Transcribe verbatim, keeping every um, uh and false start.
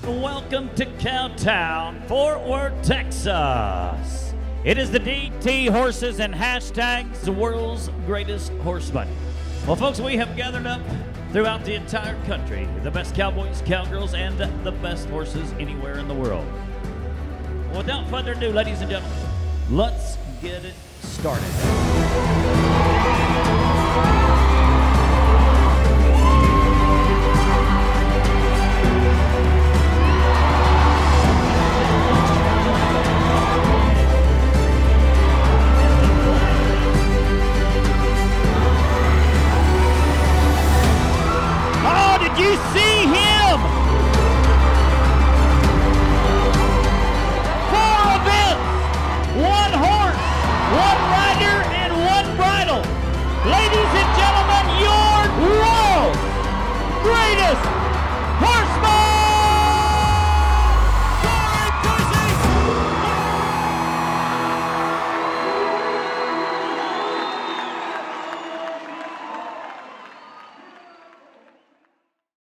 Welcome to Cowtown, Fort Worth, Texas. It is the D T Horses and hashtags the world's greatest horseman. Well, folks, we have gathered up throughout the entire country the best cowboys, cowgirls, and the best horses anywhere in the world. Without further ado, ladies and gentlemen, let's get it started.